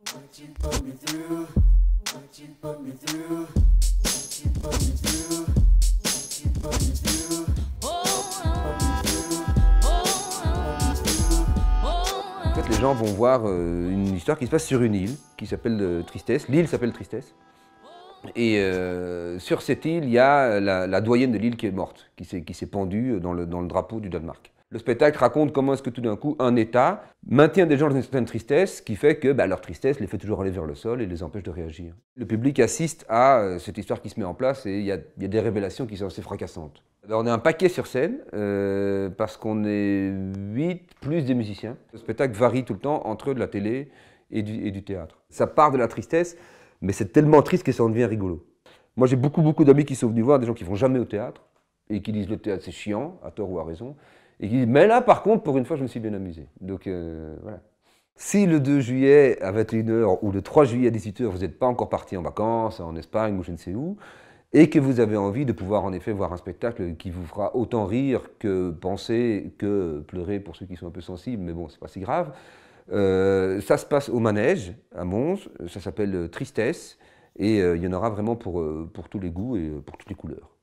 En fait, les gens vont voir une histoire qui se passe sur une île qui s'appelle Tristesse. L'île s'appelle Tristesse. Et sur cette île, il y a la doyenne de l'île qui est morte, qui s'est pendue dans le drapeau du Danemark. Le spectacle raconte comment est-ce que tout d'un coup, un État maintient des gens dans une certaine tristesse qui fait que leur tristesse les fait toujours aller vers le sol et les empêche de réagir. Le public assiste à cette histoire qui se met en place et il y a des révélations qui sont assez fracassantes. Alors, on est un paquet sur scène parce qu'on est 8 plus des musiciens. Le spectacle varie tout le temps entre de la télé et du théâtre. Ça part de la tristesse, mais c'est tellement triste que ça en devient rigolo. Moi, j'ai beaucoup d'amis qui sont venus voir, des gens qui vont jamais au théâtre et qui disent le théâtre c'est chiant, à tort ou à raison. Et qui disent, mais là, par contre, pour une fois, je me suis bien amusé. Donc, voilà. Si le 2 juillet à 21h ou le 3 juillet à 18h, vous n'êtes pas encore parti en vacances, en Espagne ou je ne sais où, et que vous avez envie de pouvoir en effet voir un spectacle qui vous fera autant rire que penser, que pleurer pour ceux qui sont un peu sensibles, mais bon, c'est pas si grave, ça se passe au Manège, à Mons, ça s'appelle Tristesse, et il y en aura vraiment pour tous les goûts et pour toutes les couleurs.